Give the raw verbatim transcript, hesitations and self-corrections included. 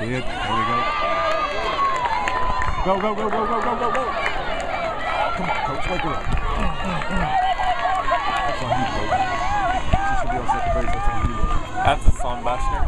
There we go. Go, go, go, go, go, go, go, go. Come on, coach, wake her up. That's on you, coach. She should be on second base. That's on you. That's a Son Buster.